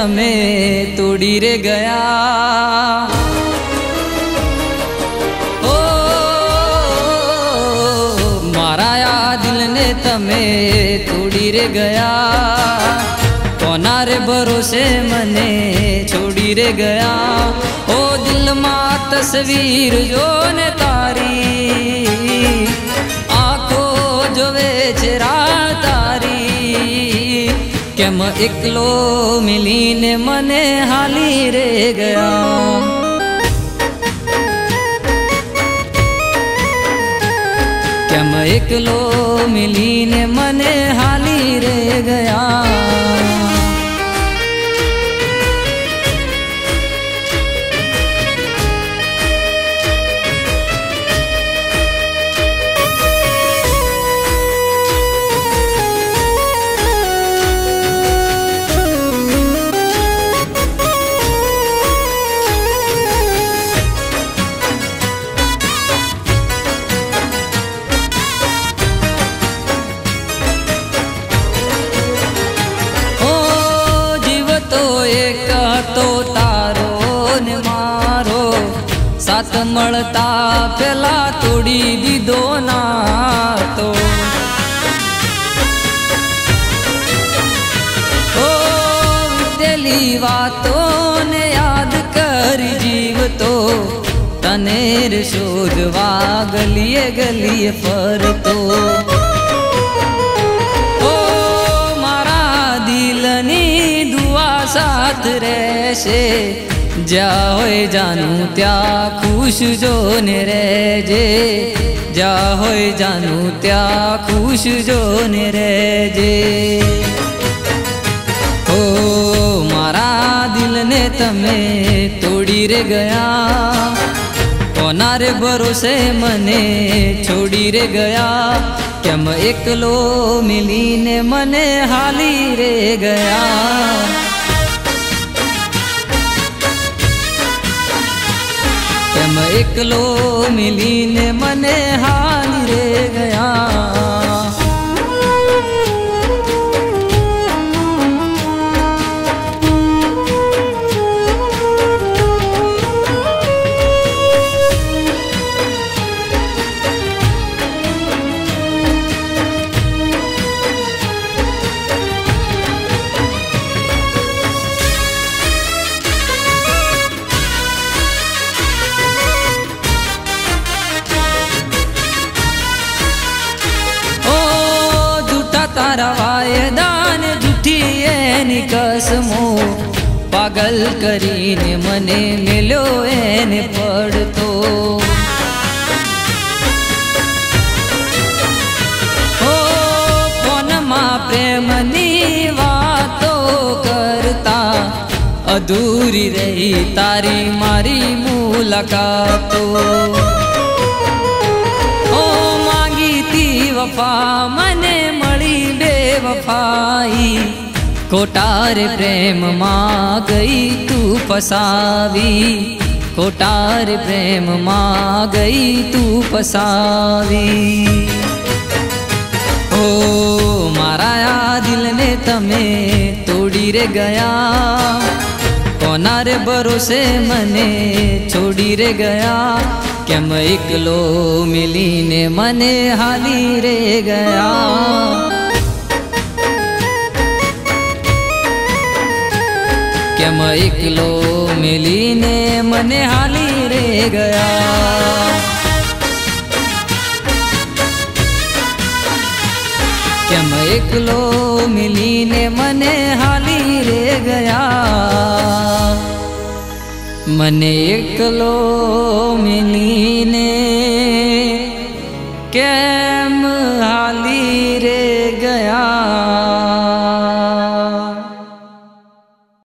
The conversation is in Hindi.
तमे तोड़ी रे गया। ओ मारा या दिल ने तमे तोड़ी रे गया। कोना रे भरोसे मने छोड़ी रे गया। ओ दिल मा तस्वीर जो ने तारी आँखों जोवे चेरा तारी। केम एकलो मिली ने मने हाली रे गया। केम एकलो मिली ने मने हाली रे गया। तो तारो ने मारो साथ मळता पेला तोड़ी दीदो ना तो। ओ तेली वातों ने याद कर जीव तो तनेर शोधवा गलिए गलिए पर तो। साथ रहशे जा होए जानू त्या खुश जो ने रहजे। जा होए जानू त्या खुश जो ने रहजे। ओ मारा दिल ने तमे तोड़ी रे गया। कोना रे भरोसे मने छोड़ी रे गया। केम एकलो मिली ने मने हाली रे गया। केम एकलो मिली ने मने हाली रे गया। तारा वायदान झूठी एनी कसमो पागल करीने मने मिलो एने पड़तो। ओ फोन मा प्रेमनी वातो करता अधूरी रही तारी मारी मुलाकातो। ओ मांगी थी वफा मने बेवफाई कोटार प्रेम मां गई तू फसावी। कोटार प्रेम मां गई तू फसावी। ओ मारा या दिल ने तमे तोड़ी रे गया। कोना रे भरोसे मने छोड़ी रे गया। केम एकलो मिली ने मने हाली रे गया। केम एकलो मिली ने मने हाली रे गया। केम एकलो मिली ने मने हाली रे गया। मने एकलो मिली ने केम हाली रे